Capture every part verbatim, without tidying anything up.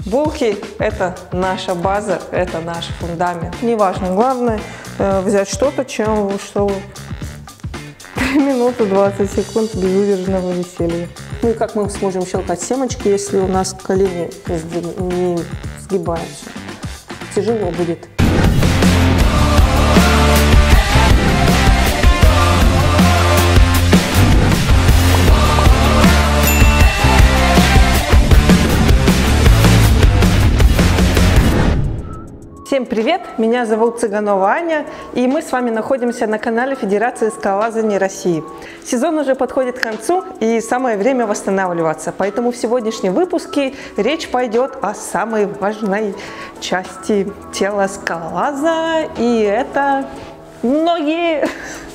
Булки – это наша база, это наш фундамент. Неважно, главное э, взять что-то, чем что три минуты двадцать секунд безудержного веселья. Ну и как мы сможем щелкать семечки, если у нас колени не сгибаются? Тяжело будет. Всем привет! Меня зовут Цыганова Аня, и мы с вами находимся на канале Федерации скалолазания России. Сезон уже подходит к концу, и самое время восстанавливаться. Поэтому в сегодняшнем выпуске речь пойдет о самой важной части тела скалолаза, и это ноги!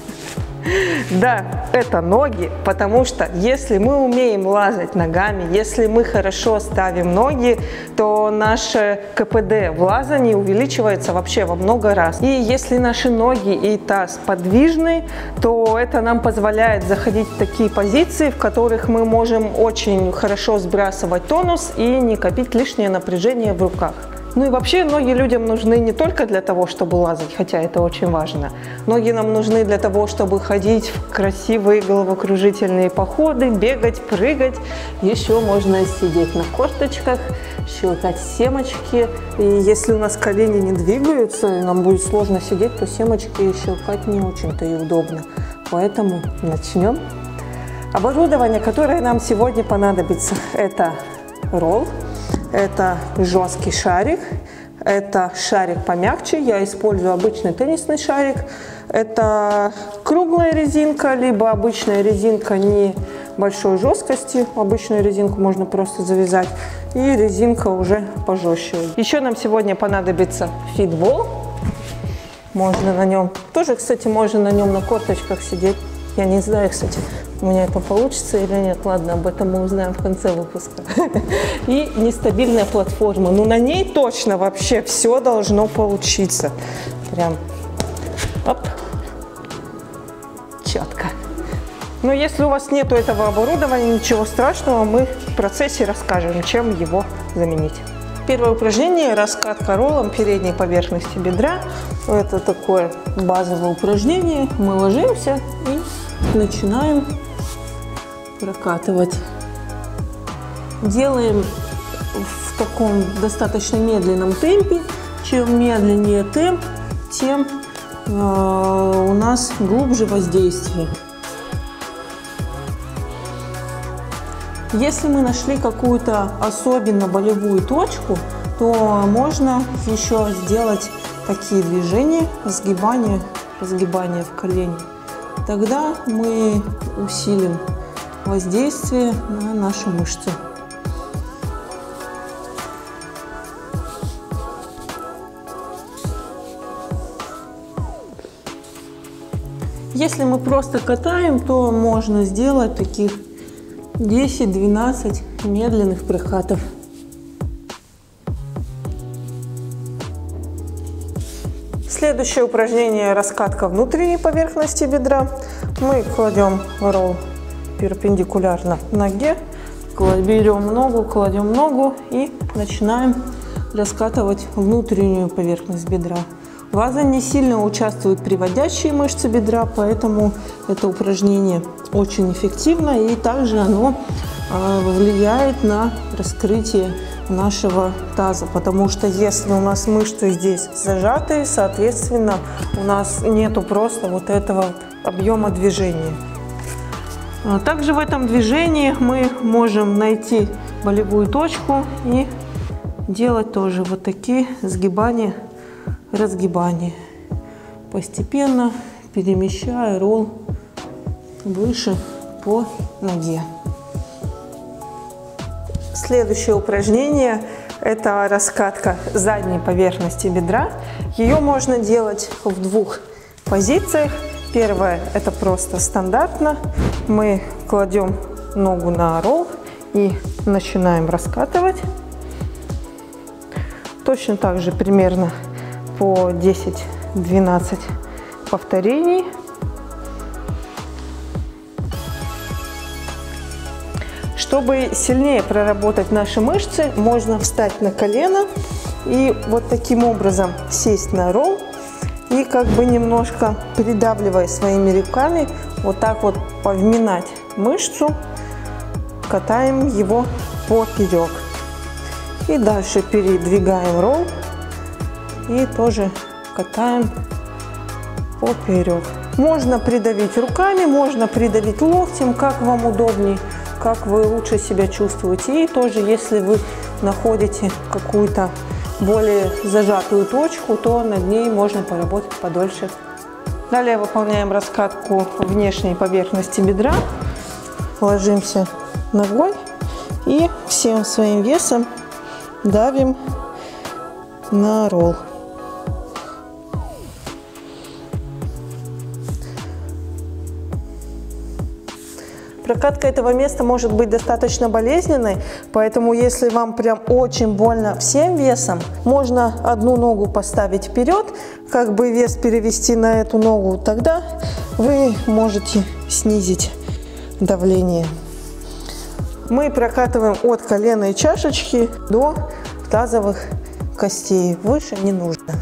Да, это ноги, потому что если мы умеем лазать ногами, если мы хорошо ставим ноги, то наше ка пэ дэ в лазании увеличивается вообще во много раз. И если наши ноги и таз подвижны, то это нам позволяет заходить в такие позиции, в которых мы можем очень хорошо сбрасывать тонус и не копить лишнее напряжение в руках. Ну и вообще ноги людям нужны не только для того, чтобы лазать, хотя это очень важно. Ноги нам нужны для того, чтобы ходить в красивые головокружительные походы, бегать, прыгать. Еще можно сидеть на корточках, щелкать семечки. И если у нас колени не двигаются, и нам будет сложно сидеть, то семечки щелкать не очень-то и удобно. Поэтому начнем. Оборудование, которое нам сегодня понадобится, это ролл. Это жесткий шарик, это шарик помягче, я использую обычный теннисный шарик. Это круглая резинка, либо обычная резинка небольшой жесткости. Обычную резинку можно просто завязать. И резинка уже пожестче. Еще нам сегодня понадобится фитбол. Можно на нем, тоже, кстати, можно на нем на корточках сидеть. Я не знаю, кстати, у меня это получится или нет. Ладно, об этом мы узнаем в конце выпуска. И нестабильная платформа. Ну, на ней точно вообще все должно получиться. Прям, оп, четко. Но если у вас нету этого оборудования, ничего страшного, мы в процессе расскажем, чем его заменить. Первое упражнение – раскатка роллом передней поверхности бедра. Это такое базовое упражнение. Мы ложимся и начинаем прокатывать. Делаем в таком достаточно медленном темпе. Чем медленнее темп, тем э, у нас глубже воздействие. Если мы нашли какую-то особенно болевую точку, то можно еще сделать такие движения, сгибания, сгибания в колене. Тогда мы усилим воздействие на наши мышцы. Если мы просто катаем, то можно сделать таких десять-двенадцать медленных прокатов. Следующее упражнение – раскатка внутренней поверхности бедра. Мы кладем ролл перпендикулярно ноге, берем ногу, кладем ногу и начинаем раскатывать внутреннюю поверхность бедра. В лазании сильно участвуют приводящие мышцы бедра, поэтому это упражнение очень эффективно, и также оно влияет на раскрытие нашего таза, потому что если у нас мышцы здесь зажаты, соответственно, у нас нету просто вот этого объема движения. Также в этом движении мы можем найти болевую точку и делать тоже вот такие сгибания, разгибания, постепенно перемещая ролл выше по ноге. Следующее упражнение – это раскатка задней поверхности бедра. Ее можно делать в двух позициях. Первое – это просто стандартно. Мы кладем ногу на ролл и начинаем раскатывать. Точно так же примерно по десять-двенадцать повторений. Чтобы сильнее проработать наши мышцы, можно встать на колено и вот таким образом сесть на ролл и как бы немножко придавливая своими руками, вот так вот повминать мышцу, катаем его поперек. И дальше передвигаем ролл и тоже катаем поперек. Можно придавить руками, можно придавить локтем, как вам удобнее, как вы лучше себя чувствуете. И тоже, если вы находите какую-то более зажатую точку, то над ней можно поработать подольше. Далее выполняем раскатку внешней поверхности бедра. Ложимся ногой и всем своим весом давим на ролл. Прокатка этого места может быть достаточно болезненной, поэтому если вам прям очень больно всем весом, можно одну ногу поставить вперед, как бы вес перевести на эту ногу, тогда вы можете снизить давление. Мы прокатываем от коленной чашечки до тазовых костей, выше не нужно.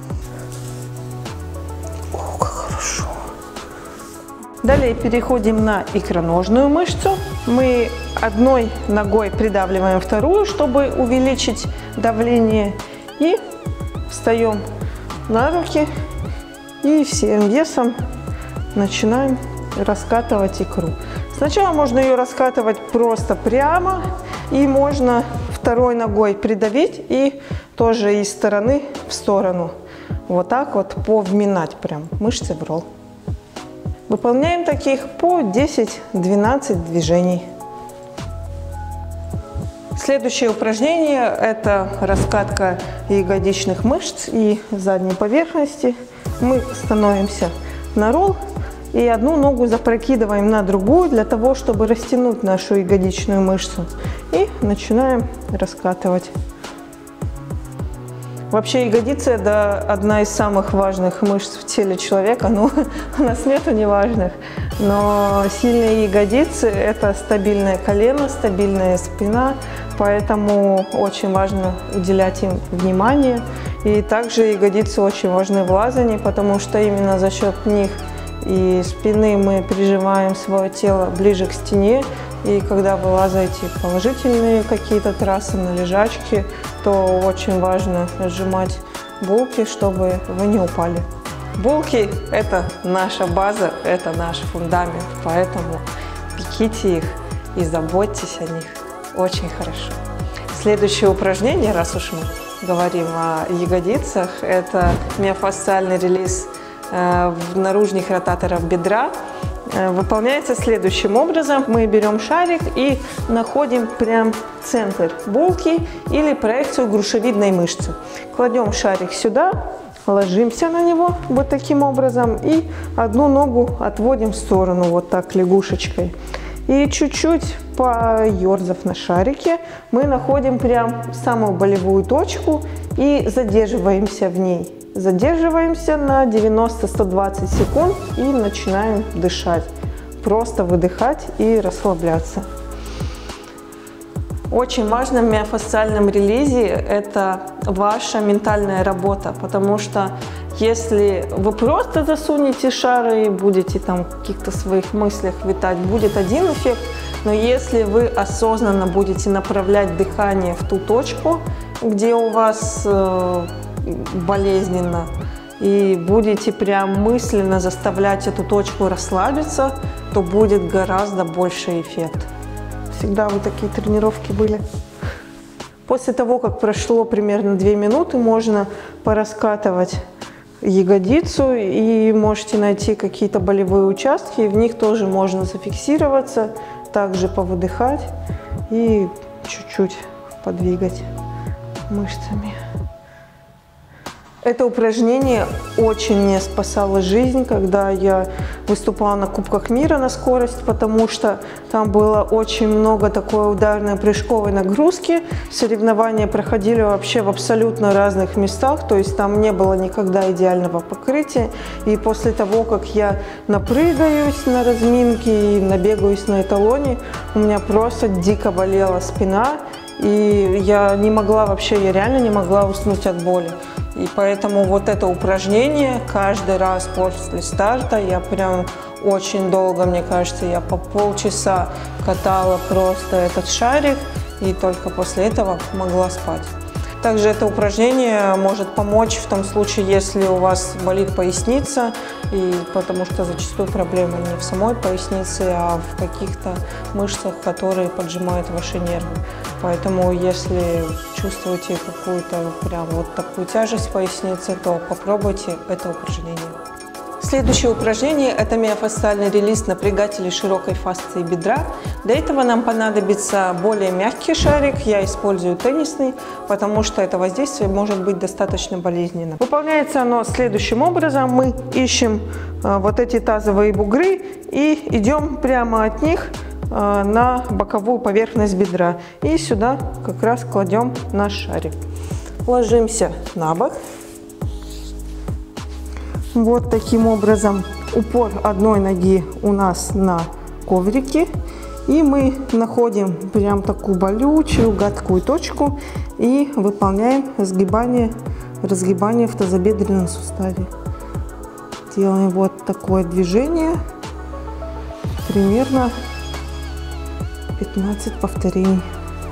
О, как хорошо! Далее переходим на икроножную мышцу. Мы одной ногой придавливаем вторую, чтобы увеличить давление. И встаем на руки и всем весом начинаем раскатывать икру. Сначала можно ее раскатывать просто прямо, и можно второй ногой придавить и тоже из стороны в сторону. Вот так вот повминать прям мышцы в ролл. Выполняем таких по десять-двенадцать движений. Следующее упражнение – это раскатка ягодичных мышц и задней поверхности. Мы становимся на ролл и одну ногу запрокидываем на другую для того, чтобы растянуть нашу ягодичную мышцу. И начинаем раскатывать. Вообще ягодица – это одна из самых важных мышц в теле человека. Ну, у нас нету неважных, но сильные ягодицы – это стабильное колено, стабильная спина, поэтому очень важно уделять им внимание. И также ягодицы очень важны в лазании, потому что именно за счет них и спины мы прижимаем свое тело ближе к стене. И когда вы лазаете положительные какие-то трассы на лежачке, то очень важно сжимать булки, чтобы вы не упали. Булки – это наша база, это наш фундамент, поэтому пеките их и заботьтесь о них очень хорошо. Следующее упражнение, раз уж мы говорим о ягодицах, это миофасциальный релиз э, наружных ротаторов бедра. Выполняется следующим образом. Мы берем шарик и находим прям центр булки или проекцию грушевидной мышцы. Кладем шарик сюда, ложимся на него вот таким образом и одну ногу отводим в сторону вот так лягушечкой. И чуть-чуть поерзав на шарике, мы находим прям самую болевую точку и задерживаемся в ней. Задерживаемся на девяносто — сто двадцать секунд и начинаем дышать. Просто выдыхать и расслабляться. Очень важно в миофасциальном релизе это ваша ментальная работа, потому что если вы просто засунете шары и будете там в каких-то своих мыслях витать, будет один эффект, но если вы осознанно будете направлять дыхание в ту точку, где у вас э, болезненно, и будете прям мысленно заставлять эту точку расслабиться, то будет гораздо больше эффект. Всегда вы такие тренировки были. После того, как прошло примерно две минуты, можно пораскатывать ягодицу и можете найти какие-то болевые участки, и в них тоже можно зафиксироваться, также повыдыхать и чуть-чуть подвигать мышцами. Это упражнение очень мне спасало жизнь, когда я выступала на Кубках мира на скорость, потому что там было очень много такой ударной прыжковой нагрузки. Соревнования проходили вообще в абсолютно разных местах, то есть там не было никогда идеального покрытия. И после того, как я напрыгаюсь на разминке и набегаюсь на эталоне, у меня просто дико болела спина, и я не могла вообще, я реально не могла уснуть от боли. И поэтому вот это упражнение каждый раз после старта я прям очень долго, мне кажется, я по полчаса катала просто этот шарик и только после этого могла спать. Также это упражнение может помочь в том случае, если у вас болит поясница, и потому что зачастую проблема не в самой пояснице, а в каких-то мышцах, которые поджимают ваши нервы. Поэтому если чувствуете какую-то прям вот такую тяжесть в пояснице, то попробуйте это упражнение. Следующее упражнение – это миофасциальный релиз напрягателей широкой фасции бедра. Для этого нам понадобится более мягкий шарик, я использую теннисный, потому что это воздействие может быть достаточно болезненно. Выполняется оно следующим образом. Мы ищем вот эти тазовые бугры и идем прямо от них на боковую поверхность бедра. И сюда как раз кладем наш шарик. Ложимся на бок. Вот таким образом упор одной ноги у нас на коврике. И мы находим прям такую болючую, гадкую точку и выполняем сгибание, разгибание в тазобедренном суставе. Делаем вот такое движение, примерно пятнадцать повторений.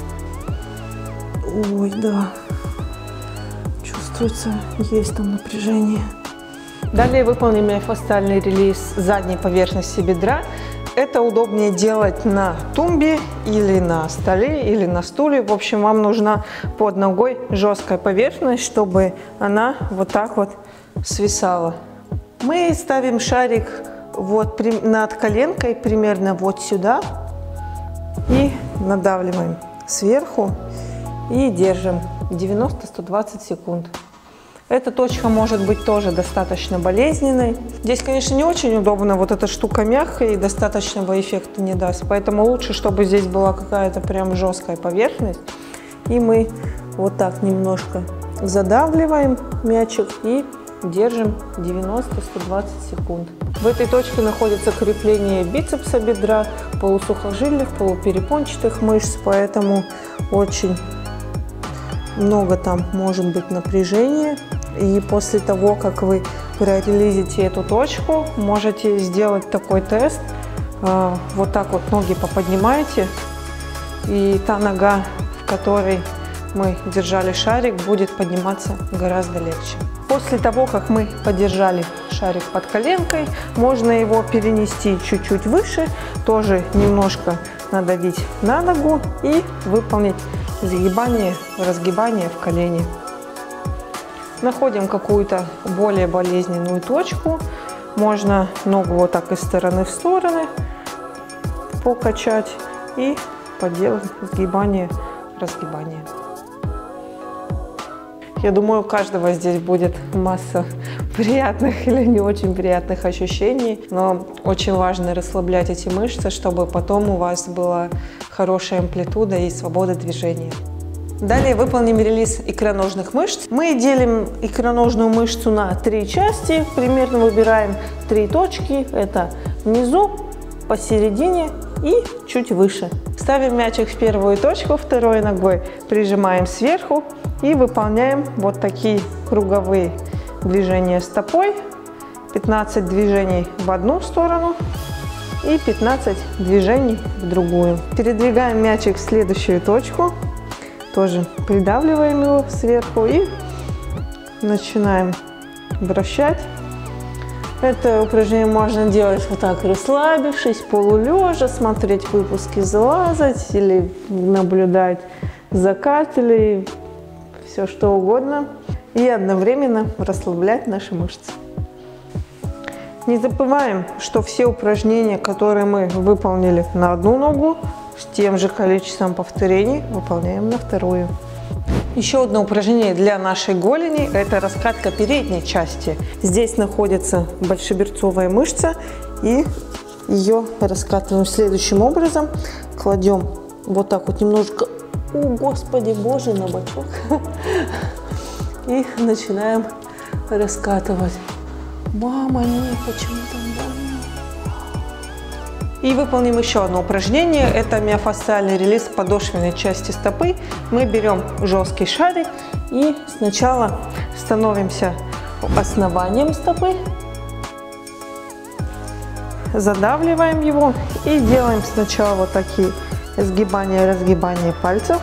Ой, да, чувствуется, есть там напряжение. Далее выполним миофасциальный релиз задней поверхности бедра. Это удобнее делать на тумбе или на столе или на стуле. В общем, вам нужна под ногой жесткая поверхность, чтобы она вот так вот свисала. Мы ставим шарик вот над коленкой, примерно вот сюда, и надавливаем сверху и держим девяносто — сто двадцать секунд. Эта точка может быть тоже достаточно болезненной. Здесь, конечно, не очень удобно, вот эта штука мягкая и достаточного эффекта не даст. Поэтому лучше, чтобы здесь была какая-то прям жесткая поверхность. И мы вот так немножко задавливаем мячик и держим девяносто — сто двадцать секунд. В этой точке находится крепление бицепса бедра, полусухожильных, полуперепончатых мышц, поэтому очень много там может быть напряжения. И после того, как вы прорелизите эту точку, можете сделать такой тест. Вот так вот ноги поподнимаете, и та нога, в которой мы держали шарик, будет подниматься гораздо легче. После того, как мы подержали шарик под коленкой, можно его перенести чуть-чуть выше, тоже немножко надавить на ногу и выполнить загибание, разгибание в колене. Находим какую-то более болезненную точку. Можно ногу вот так из стороны в стороны покачать и поделать сгибание, разгибание. Я думаю, у каждого здесь будет масса приятных или не очень приятных ощущений, но очень важно расслаблять эти мышцы, чтобы потом у вас была хорошая амплитуда и свобода движения. Далее выполним релиз икроножных мышц. Мы делим икроножную мышцу на три части, примерно выбираем три точки. Это внизу, посередине и чуть выше. Ставим мячик в первую точку, второй ногой прижимаем сверху и выполняем вот такие круговые движения стопой. пятнадцать движений в одну сторону и пятнадцать движений в другую. Передвигаем мячик в следующую точку. Тоже придавливаем его сверху и начинаем вращать. Это упражнение можно делать вот так, расслабившись, полулежа, смотреть выпуски, залазать или наблюдать закат или все что угодно. И одновременно расслаблять наши мышцы. Не забываем, что все упражнения, которые мы выполнили на одну ногу, с тем же количеством повторений выполняем на вторую. Еще одно упражнение для нашей голени – это раскатка передней части. Здесь находится большеберцовая мышца, и ее раскатываем следующим образом. Кладем вот так вот немножко, о господи боже, на бочок. И начинаем раскатывать. Мама, нет, почему там больно? И выполним еще одно упражнение. Это миофасциальный релиз подошвенной части стопы. Мы берем жесткий шарик и сначала становимся основанием стопы, задавливаем его и делаем сначала вот такие сгибания и разгибания пальцев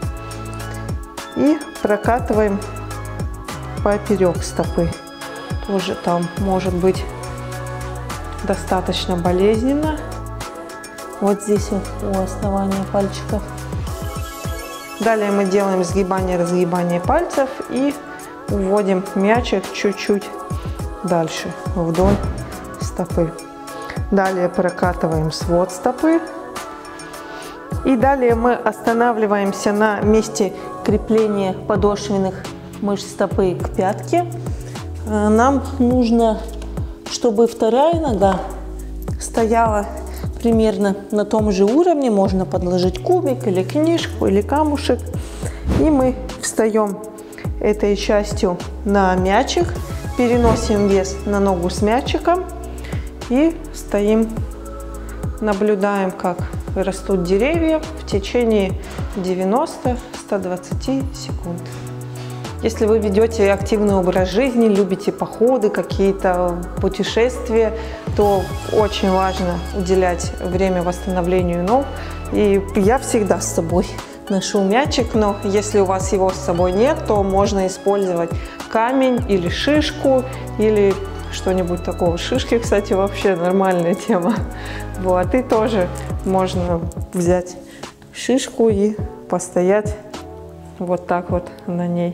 и прокатываем поперек стопы. Тоже там может быть достаточно болезненно. Вот здесь вот у основания пальчиков. Далее мы делаем сгибание-разгибание пальцев и уводим мячик чуть-чуть дальше вдоль стопы. Далее прокатываем свод стопы. И далее мы останавливаемся на месте крепления подошвенных мышц стопы к пятке. Нам нужно, чтобы вторая нога стояла примерно на том же уровне. Можно подложить кубик или книжку или камушек. И мы встаем этой частью на мячик, переносим вес на ногу с мячиком и стоим, наблюдаем, как растут деревья в течение девяноста — ста двадцати секунд. Если вы ведете активный образ жизни, любите походы, какие-то путешествия, то очень важно уделять время восстановлению ног. И я всегда с собой ношу мячик, но если у вас его с собой нет, то можно использовать камень или шишку, или что-нибудь такого. Шишки, кстати, вообще нормальная тема. Вот, и тоже можно взять шишку и постоять вот так вот на ней.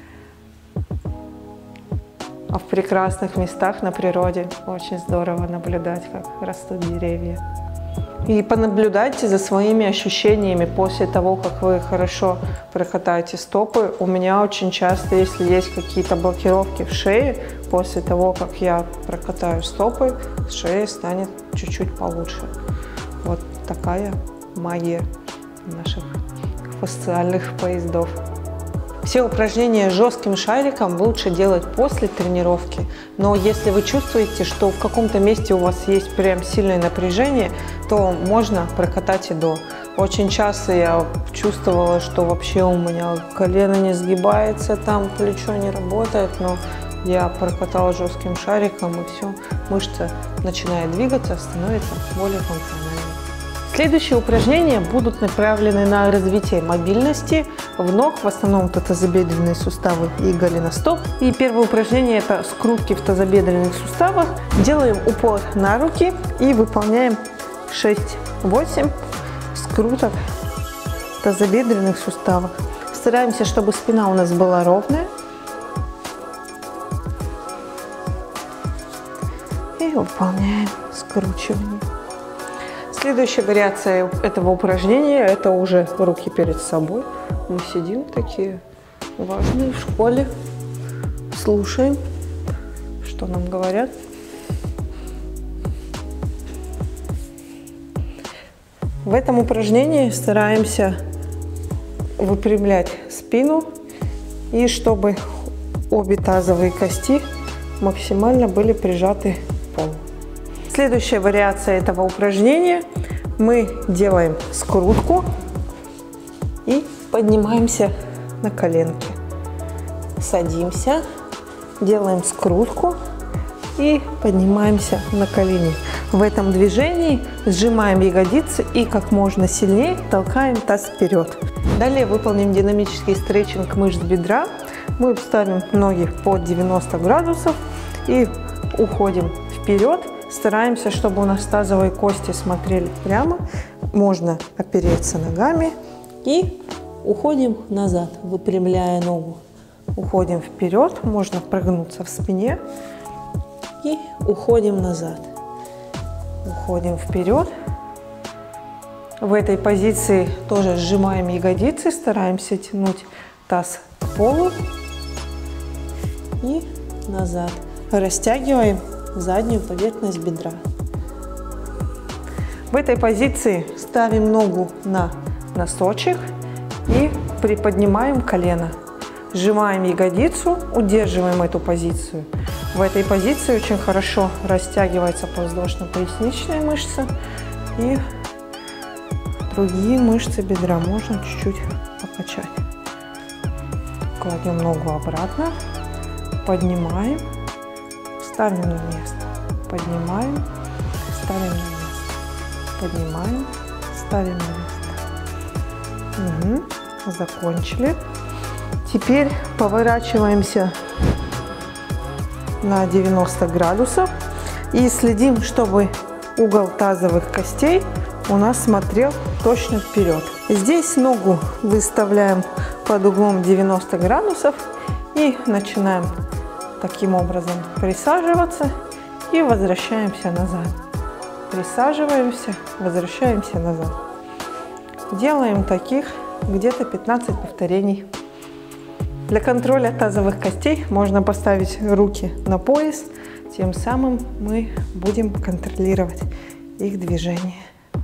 А в прекрасных местах на природе очень здорово наблюдать, как растут деревья. И понаблюдайте за своими ощущениями после того, как вы хорошо прокатаете стопы. У меня очень часто, если есть какие-то блокировки в шее, после того, как я прокатаю стопы, шея станет чуть-чуть получше. Вот такая магия наших фасциальных поездов. Все упражнения с жестким шариком лучше делать после тренировки, но если вы чувствуете, что в каком-то месте у вас есть прям сильное напряжение, то можно прокатать и до. Очень часто я чувствовала, что вообще у меня колено не сгибается, там плечо не работает, но я прокатала жестким шариком, и все, мышца начинает двигаться, становится более функциональной. Следующие упражнения будут направлены на развитие мобильности в ног, в основном это тазобедренные суставы и голеностоп. И первое упражнение – это скрутки в тазобедренных суставах. Делаем упор на руки и выполняем шесть-восемь скруток в тазобедренных суставах. Стараемся, чтобы спина у нас была ровная. И выполняем скручивание. Следующая вариация этого упражнения – это уже руки перед собой. Мы сидим такие важные в школе, слушаем, что нам говорят. В этом упражнении стараемся выпрямлять спину и чтобы обе тазовые кости максимально были прижаты к полу. Следующая вариация этого упражнения. Мы делаем скрутку и поднимаемся на коленки. Садимся, делаем скрутку и поднимаемся на колени. В этом движении сжимаем ягодицы и как можно сильнее толкаем таз вперед. Далее выполним динамический стретчинг мышц бедра. Мы ставим ноги под девяносто градусов и уходим вперед. Стараемся, чтобы у нас тазовые кости смотрели прямо. Можно опереться ногами и уходим назад, выпрямляя ногу. Уходим вперед, можно прогнуться в спине и уходим назад. Уходим вперед. В этой позиции тоже сжимаем ягодицы, стараемся тянуть таз к полу и назад. Растягиваем заднюю поверхность бедра. В этой позиции ставим ногу на носочек и приподнимаем колено. Сжимаем ягодицу, удерживаем эту позицию. В этой позиции очень хорошо растягивается подвздошно-поясничная мышца и другие мышцы бедра. Можно чуть-чуть покачать. Кладем ногу обратно, поднимаем, ставим на место, поднимаем, ставим на место, поднимаем, ставим на место. Угу. Закончили. Теперь поворачиваемся на девяносто градусов и следим, чтобы угол тазовых костей у нас смотрел точно вперед. Здесь ногу выставляем под углом девяносто градусов и начинаем таким образом присаживаться и возвращаемся назад. Присаживаемся, возвращаемся назад. Делаем таких где-то пятнадцать повторений. Для контроля тазовых костей можно поставить руки на пояс, тем самым мы будем контролировать их движение.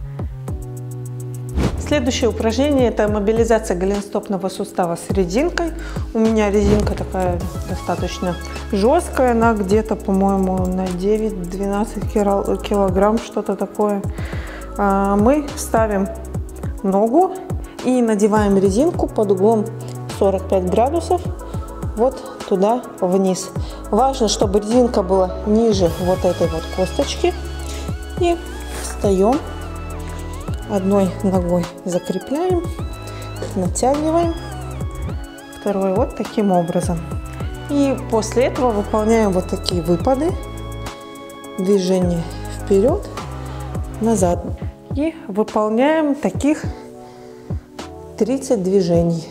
Следующее упражнение – это мобилизация голеностопного сустава с резинкой. У меня резинка такая достаточно жесткая, она где-то, по-моему, на девять-двенадцать килограмм, что-то такое. Мы ставим ногу и надеваем резинку под углом сорок пять градусов вот туда вниз. Важно, чтобы резинка была ниже вот этой вот косточки. И встаем, одной ногой закрепляем, натягиваем, второй вот таким образом. И после этого выполняем вот такие выпады, движение вперед, назад. И выполняем таких тридцать движений.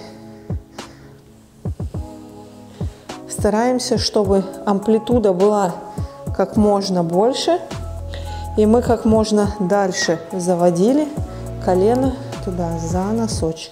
Стараемся, чтобы амплитуда была как можно больше, и мы как можно дальше заводили колено туда, за носочек.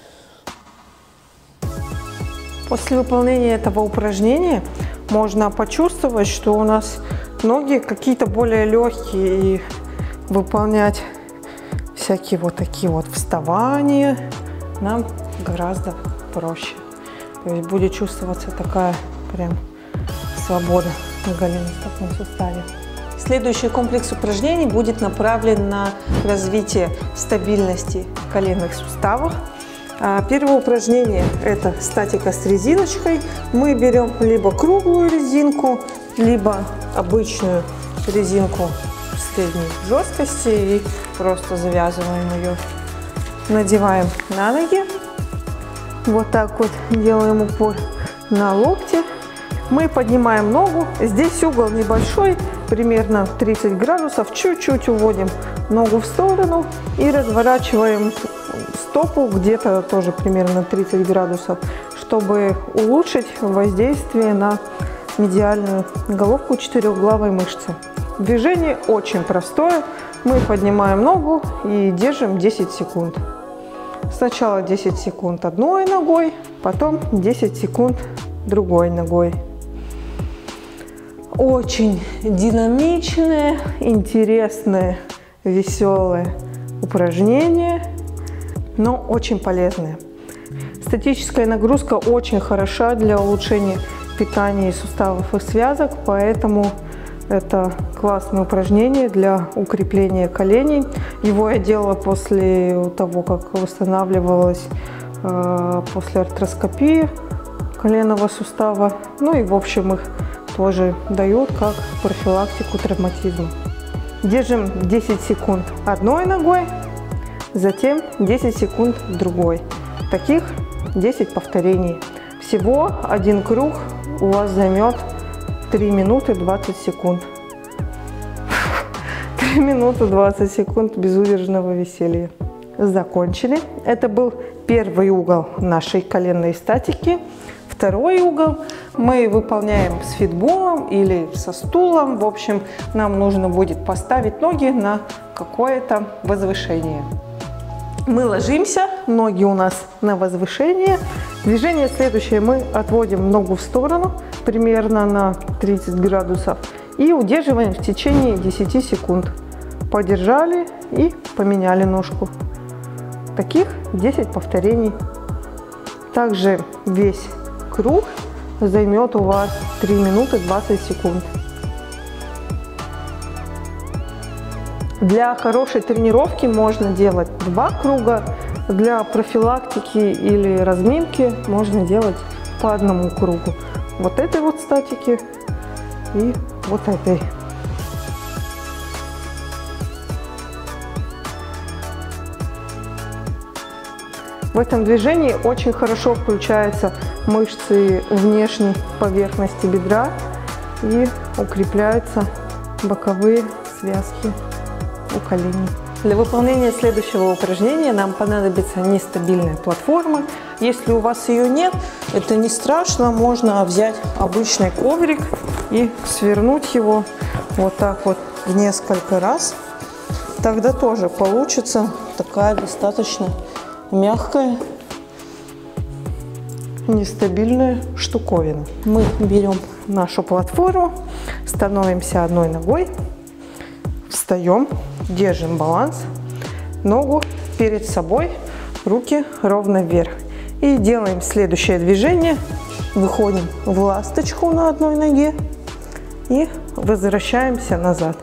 После выполнения этого упражнения можно почувствовать, что у нас ноги какие-то более легкие, и выполнять всякие вот такие вот вставания нам гораздо проще. То есть будет чувствоваться такая прям свобода в голеностопном суставе. Следующий комплекс упражнений будет направлен на развитие стабильности коленных суставов. Первое упражнение – это статика с резиночкой. Мы берем либо круглую резинку, либо обычную резинку средней жесткости и просто завязываем ее. Надеваем на ноги. Вот так вот делаем упор на локти. Мы поднимаем ногу. Здесь угол небольшой, примерно тридцать градусов. Чуть-чуть уводим ногу в сторону и разворачиваем стопу где-то тоже примерно тридцать градусов, чтобы улучшить воздействие на медиальную головку четырехглавой мышцы. Движение очень простое. Мы поднимаем ногу и держим десять секунд. Сначала десять секунд одной ногой, потом десять секунд другой ногой. Очень динамичное, интересное, веселое упражнение, но очень полезное. Статическая нагрузка очень хороша для улучшения питания суставов и связок, поэтому это классное упражнение для укрепления коленей. Его я делала после того, как восстанавливалась э, после артроскопии коленного сустава. Ну и в общем их тоже дают как профилактику травматизма. Держим десять секунд одной ногой, затем десять секунд другой. Таких десять повторений. Всего один круг у вас займет три минуты двадцать секунд. три минуты двадцать секунд безудержного веселья. Закончили. Это был первый угол нашей коленной статики. Второй угол мы выполняем с фитболом или со стулом. В общем, нам нужно будет поставить ноги на какое-то возвышение. Мы ложимся, ноги у нас на возвышение. Движение следующее. Мы отводим ногу в сторону, примерно на тридцать градусов. И удерживаем в течение десяти секунд. Подержали и поменяли ножку. Таких десять повторений. Также весь круг займет у вас три минуты двадцать секунд. Для хорошей тренировки можно делать два круга. Для профилактики или разминки можно делать по одному кругу. Вот этой вот статики и вот этой. В этом движении очень хорошо включаются мышцы внешней поверхности бедра и укрепляются боковые связки у коленей. Для выполнения следующего упражнения нам понадобится нестабильная платформа. Если у вас ее нет, это не страшно, можно взять обычный коврик и свернуть его вот так вот в несколько раз. Тогда тоже получится такая достаточно мягкая, нестабильная штуковина. Мы берем нашу платформу, становимся одной ногой, встаем, держим баланс, ногу перед собой, руки ровно вверх. И делаем следующее движение. Выходим в ласточку на одной ноге и возвращаемся назад.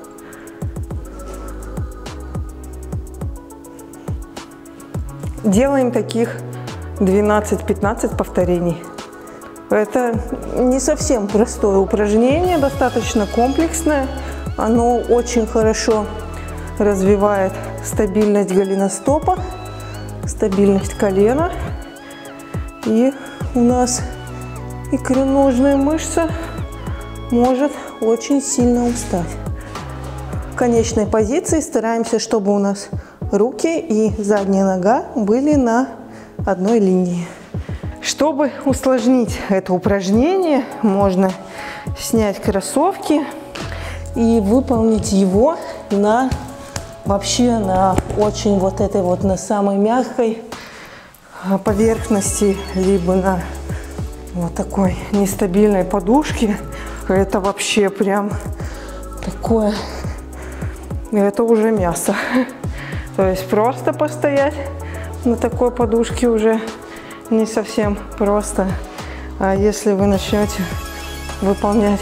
Делаем таких двенадцать-пятнадцать повторений. Это не совсем простое упражнение, достаточно комплексное. Оно очень хорошо развивает стабильность голеностопа, стабильность колена. И у нас икроножная мышца может очень сильно устать. В конечной позиции стараемся, чтобы у нас руки и задняя нога были на одной линии. Чтобы усложнить это упражнение, можно снять кроссовки и выполнить его на вообще на очень вот этой вот на самой мягкой поверхности, либо на вот такой нестабильной подушке. Это вообще прям такое, это уже мясо. То есть просто постоять на такой подушке уже не совсем просто. А если вы начнете выполнять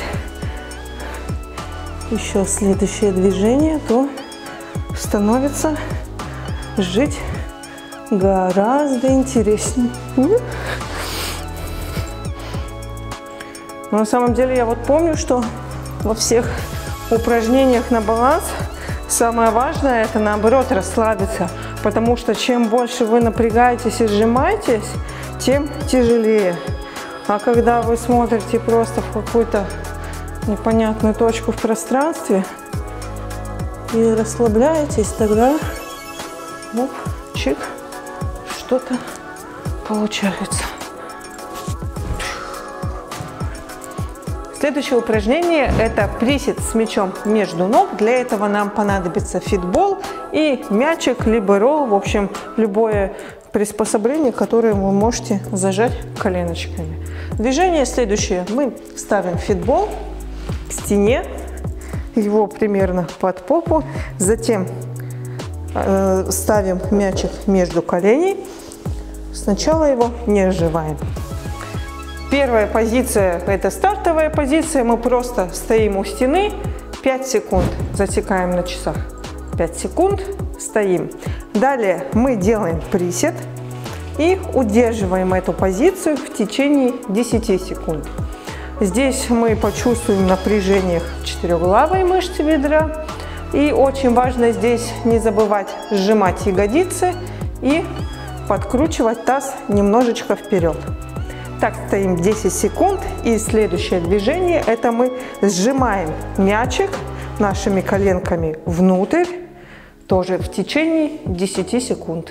еще следующее движение, то становится жить гораздо интереснее. Но на самом деле я вот помню, что во всех упражнениях на баланс самое важное — это наоборот расслабиться, потому что чем больше вы напрягаетесь и сжимаетесь, тем тяжелее. А когда вы смотрите просто в какую-то непонятную точку в пространстве и расслабляетесь, тогда оп, чик, что-то получается. Следующее упражнение – это присед с мячом между ног. Для этого нам понадобится фитбол и мячик, либо ролл, в общем, любое приспособление, которое вы можете зажать коленочками. Движение следующее. Мы ставим фитбол к стене, его примерно под попу, затем э, ставим мячик между коленей. Сначала его не сжимаем. Первая позиция – это стартовая позиция. Мы просто стоим у стены, пять секунд засекаем на часах. пять секунд, стоим. Далее мы делаем присед и удерживаем эту позицию в течение десяти секунд. Здесь мы почувствуем напряжение четырехглавой мышцы бедра. И очень важно здесь не забывать сжимать ягодицы и подкручивать таз немножечко вперед. Так, стоим десять секунд, и следующее движение – это мы сжимаем мячик нашими коленками внутрь, тоже в течение десяти секунд.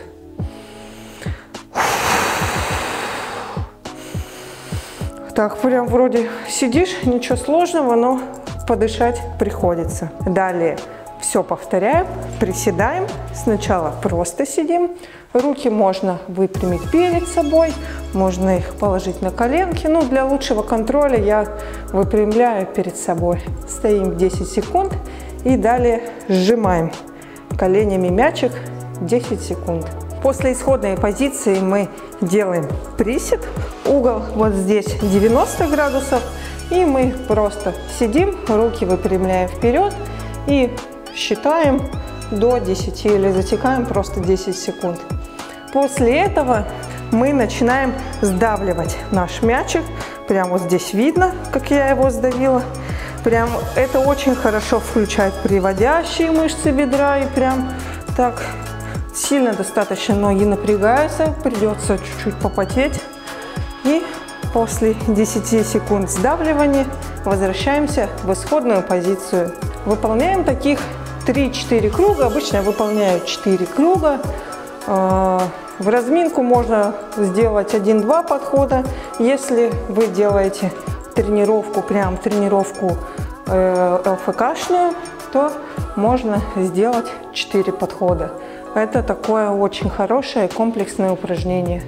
Так, прям вроде сидишь, ничего сложного, но подышать приходится. Далее Все повторяем, приседаем. Сначала просто сидим. Руки можно выпрямить перед собой, можно их положить на коленки. Ну, для лучшего контроля я выпрямляю перед собой. Стоим десять секунд и далее сжимаем коленями мячик десять секунд. После исходной позиции мы делаем присед. Угол вот здесь девяносто градусов. И мы просто сидим, руки выпрямляем вперед и считаем до десяти или затекаем просто десять секунд. После этого мы начинаем сдавливать наш мячик. Прямо вот здесь видно, как я его сдавила. Прям это очень хорошо включает приводящие мышцы бедра. И прям так сильно достаточно ноги напрягаются. Придется чуть-чуть попотеть. И после десяти секунд сдавливания возвращаемся в исходную позицию. Выполняем таких три-четыре круга. Обычно я выполняю четыре круга. В разминку можно сделать один-два подхода. Если вы делаете тренировку, прям тренировку ЛФКшную, то можно сделать четыре подхода. Это такое очень хорошее комплексное упражнение.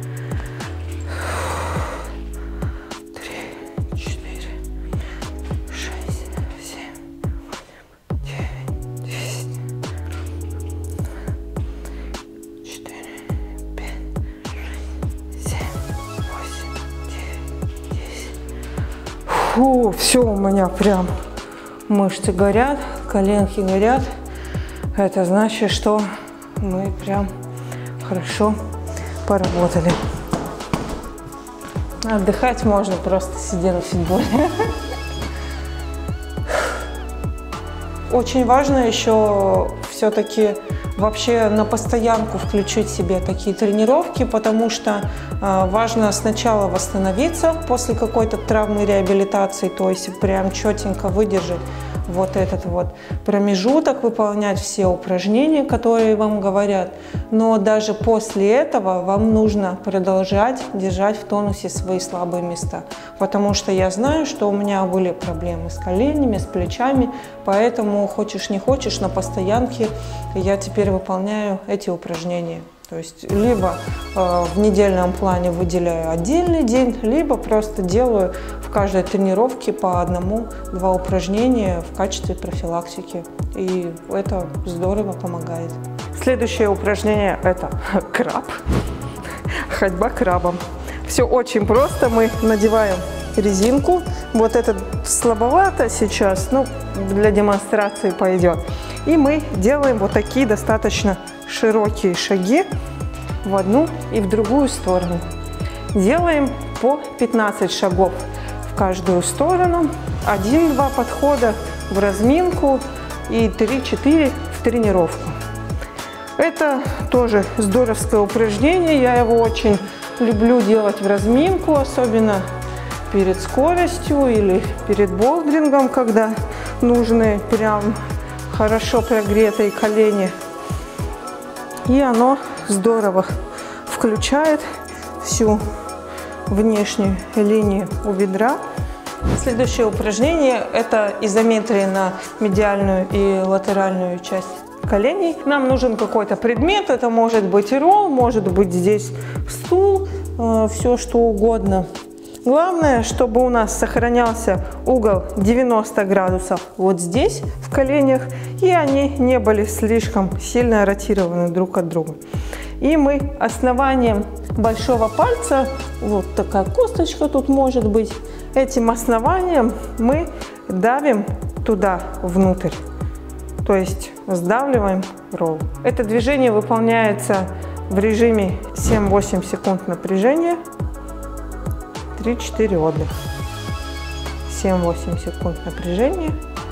Фу, все у меня прям мышцы горят, коленки горят. Это значит, что мы прям хорошо поработали. Отдыхать можно просто сидя на фитболе. Очень важно еще все-таки вообще на постоянку включить себе такие тренировки, потому что э, важно сначала восстановиться после какой-то травмы, реабилитации, то есть прям четенько выдержать вот этот вот промежуток, выполнять все упражнения, которые вам говорят. Но даже после этого вам нужно продолжать держать в тонусе свои слабые места. Потому что я знаю, что у меня были проблемы с коленями, с плечами, поэтому хочешь не хочешь, на постоянке я теперь выполняю эти упражнения. То есть либо э, в недельном плане выделяю отдельный день, либо просто делаю в каждой тренировке по одному-два упражнения в качестве профилактики. И это здорово помогает. Следующее упражнение – это краб. Ходьба крабом. Все очень просто. Мы надеваем резинку. Вот это слабовато сейчас, но для демонстрации пойдет. И мы делаем вот такие достаточно широкие шаги в одну и в другую сторону. Делаем по пятнадцать шагов в каждую сторону, один-два подхода в разминку и три-четыре в тренировку. Это тоже здоровское упражнение, я его очень люблю делать в разминку, особенно перед скоростью или перед болдрингом, когда нужны прям хорошо прогретые колени. И оно здорово включает всю внешнюю линию у бедра. Следующее упражнение – это изометрия на медиальную и латеральную часть коленей. Нам нужен какой-то предмет, это может быть ролл, может быть здесь стул, э, все что угодно. Главное, чтобы у нас сохранялся угол девяносто градусов вот здесь, в коленях, и они не были слишком сильно ротированы друг от друга. И мы основанием большого пальца, вот такая косточка тут может быть, этим основанием мы давим туда, внутрь. То есть сдавливаем ролл. Это движение выполняется в режиме семь-восемь секунд напряжения. три-четыре отдых. семь-восемь секунд напряжения,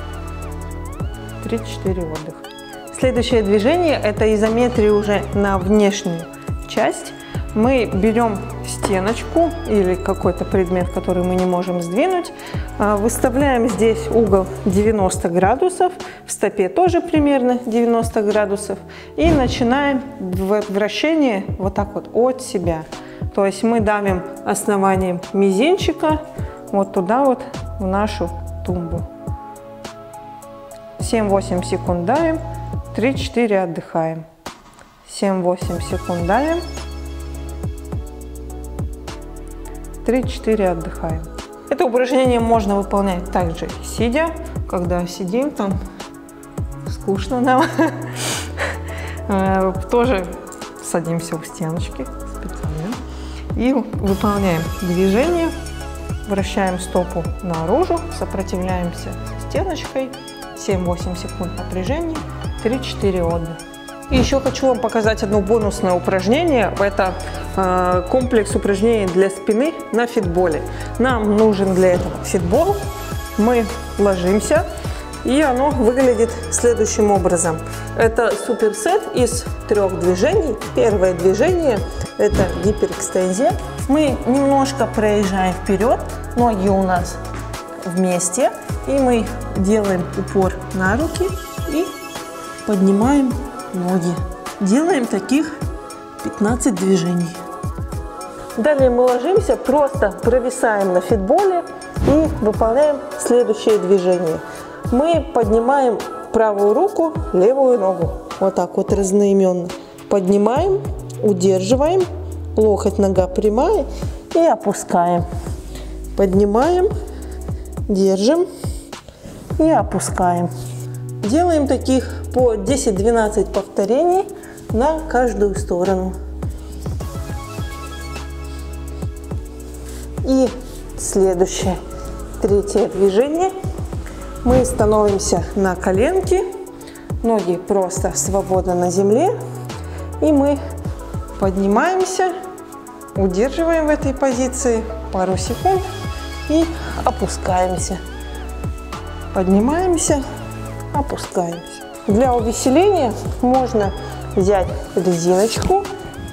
три-четыре отдых. Следующее движение – это изометрия уже на внешнюю часть. Мы берем стеночку или какой-то предмет, который мы не можем сдвинуть, выставляем здесь угол девяносто градусов, в стопе тоже примерно девяносто градусов, и начинаем вращение вот так вот от себя. То есть мы давим основанием мизинчика вот туда вот в нашу тумбу. семь-восемь секунд давим, три-четыре отдыхаем. семь-восемь секунд давим, три-четыре отдыхаем. Это упражнение можно выполнять также сидя, когда сидим, там скучно нам. Тоже садимся у стеночки специально и выполняем движение, вращаем стопу наружу, сопротивляемся стеночкой, семь-восемь секунд напряжения, три-четыре отдыха. И еще хочу вам показать одно бонусное упражнение. Это э, комплекс упражнений для спины на фитболе. Нам нужен для этого фитбол. Мы ложимся, и оно выглядит следующим образом. Это суперсет из трех движений. Первое движение – это гиперэкстензия. Мы немножко проезжаем вперед, ноги у нас вместе, и мы делаем упор на руки и поднимаем ноги. Делаем таких пятнадцать движений. Далее мы ложимся, просто провисаем на фитболе и выполняем следующее движение. Мы поднимаем правую руку, левую ногу. Вот так вот разноименно. Поднимаем, удерживаем, локоть, нога прямая и опускаем. Поднимаем, держим и опускаем. Делаем таких по десять-двенадцать повторений на каждую сторону. И следующее, третье движение. Мы становимся на коленки, ноги просто свободно на земле. И мы поднимаемся, удерживаем в этой позиции пару секунд и опускаемся. Поднимаемся, опускаемся. Для увеселения можно взять резиночку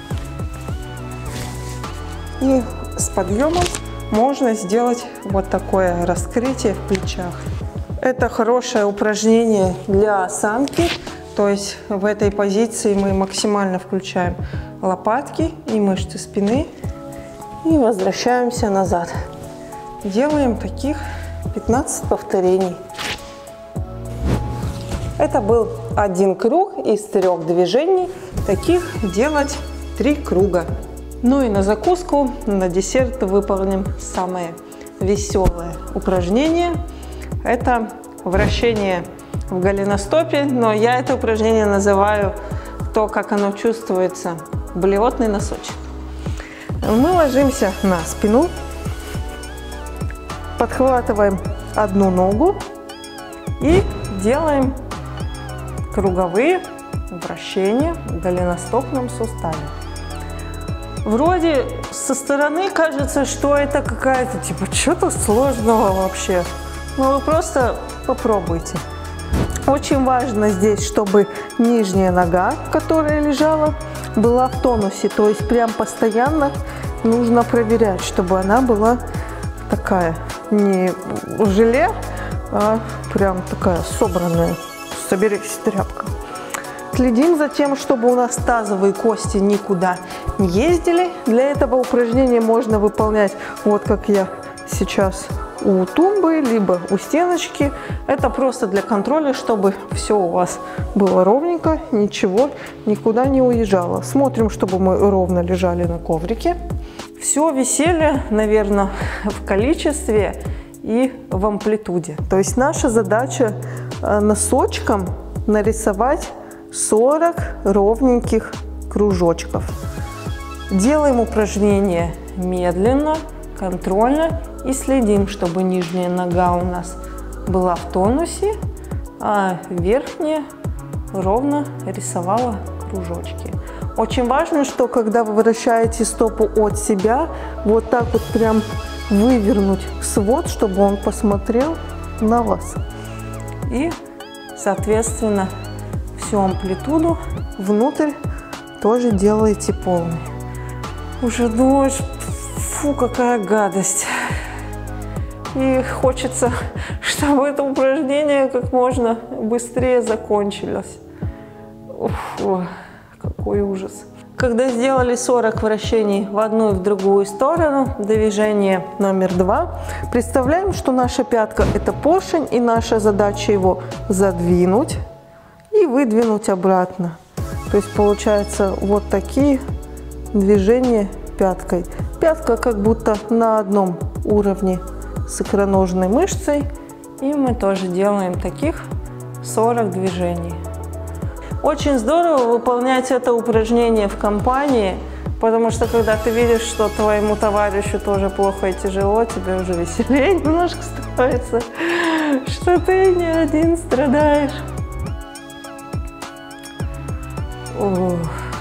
и с подъемом можно сделать вот такое раскрытие в плечах. Это хорошее упражнение для осанки, то есть в этой позиции мы максимально включаем лопатки и мышцы спины и возвращаемся назад. Делаем таких пятнадцать повторений. Это был один круг из трех движений. Таких делать три круга. Ну и на закуску, на десерт выполним самое веселое упражнение. Это вращение в голеностопе, но я это упражнение называю то, как оно чувствуется, блевотный носочек. Мы ложимся на спину, подхватываем одну ногу и делаем круговые вращения в голеностопном суставе. Вроде со стороны кажется, что это какая-то типа что-то сложного вообще. Но вы просто попробуйте. Очень важно здесь, чтобы нижняя нога, которая лежала, была в тонусе. То есть прям постоянно нужно проверять, чтобы она была такая не желе, а прям такая собранная. Соберись, тряпка. Следим за тем, чтобы у нас тазовые кости никуда не ездили. Для этого упражнения можно выполнять вот как я сейчас у тумбы, либо у стеночки. Это просто для контроля, чтобы все у вас было ровненько, ничего никуда не уезжало. Смотрим, чтобы мы ровно лежали на коврике. Все веселье, наверное, в количестве и в амплитуде. То есть наша задача носочком нарисовать сорок ровненьких кружочков. Делаем упражнение медленно, контрольно и следим, чтобы нижняя нога у нас была в тонусе, а верхняя ровно рисовала кружочки. Очень важно, что когда вы вращаете стопу от себя, вот так вот прям вывернуть свод, чтобы он посмотрел на вас. И, соответственно, всю амплитуду внутрь тоже делаете полный. Уже думаешь, фу, какая гадость. И хочется, чтобы это упражнение как можно быстрее закончилось. Фу, какой ужас. Когда сделали сорок вращений в одну и в другую сторону, движение номер два, представляем, что наша пятка – это поршень, и наша задача его задвинуть и выдвинуть обратно. То есть получается вот такие движения пяткой. Пятка как будто на одном уровне с икроножной мышцей, и мы тоже делаем таких сорок движений. Очень здорово выполнять это упражнение в компании, потому что когда ты видишь, что твоему товарищу тоже плохо и тяжело, тебе уже веселее немножко становится, что ты не один страдаешь. Ух.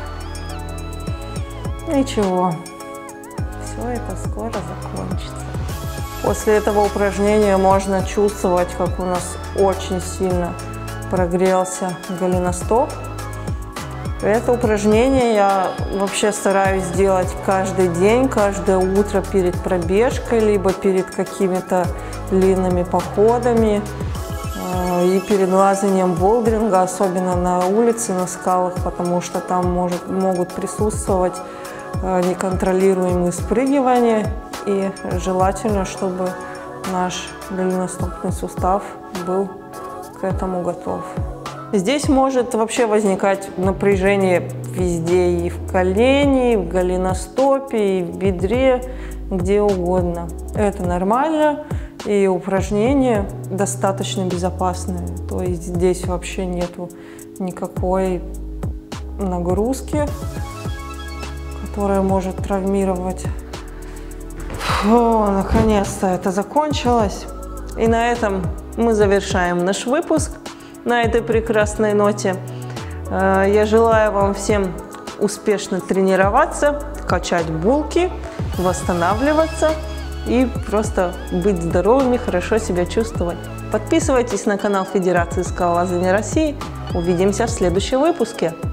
Ничего, все это скоро закончится. После этого упражнения можно чувствовать, как у нас очень сильно прогрелся голеностоп. Это упражнение я вообще стараюсь делать каждый день, каждое утро перед пробежкой, либо перед какими-то длинными походами и перед лазанием болдеринга, особенно на улице, на скалах, потому что там может, могут присутствовать неконтролируемые спрыгивания, и желательно, чтобы наш голеностопный сустав был к этому готов. Здесь может вообще возникать напряжение везде, и в колене, и в голеностопе, и в бедре, где угодно. Это нормально, и упражнения достаточно безопасные. То есть здесь вообще нету никакой нагрузки, которая может травмировать. Фу, наконец-то это закончилось. И на этом мы завершаем наш выпуск на этой прекрасной ноте. Я желаю вам всем успешно тренироваться, качать булки, восстанавливаться и просто быть здоровыми, хорошо себя чувствовать. Подписывайтесь на канал Федерации скалолазания России. Увидимся в следующем выпуске.